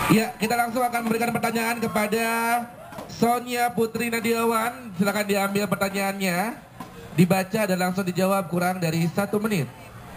Ya, kita langsung akan memberikan pertanyaan kepada Sonia Putri Nadiawan. Silakan diambil pertanyaannya, dibaca dan langsung dijawab kurang dari 1 menit.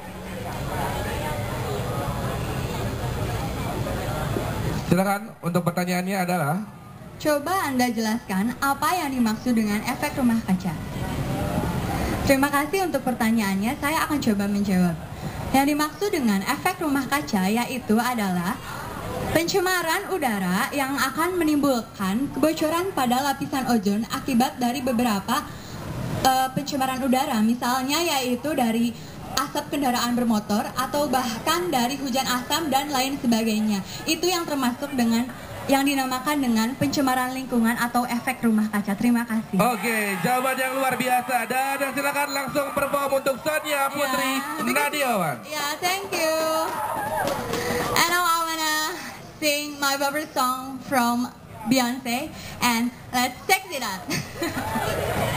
Silakan, untuk pertanyaannya adalah, coba Anda jelaskan apa yang dimaksud dengan efek rumah kaca. Terima kasih untuk pertanyaannya, saya akan coba menjawab. Yang dimaksud dengan efek rumah kaca yaitu adalah pencemaran udara yang akan menimbulkan kebocoran pada lapisan ozon akibat dari beberapa pencemaran udara, misalnya yaitu dari asap kendaraan bermotor atau bahkan dari hujan asam dan lain sebagainya. Itu yang termasuk dengan yang dinamakan dengan pencemaran lingkungan atau efek rumah kaca. Terima kasih. Oke, jawaban yang luar biasa. Dan silakan langsung perform untuk Sonia Putri Nadiawan. Yeah, thank you. And now I wanna sing my favorite song from Beyonce, and let's check it out.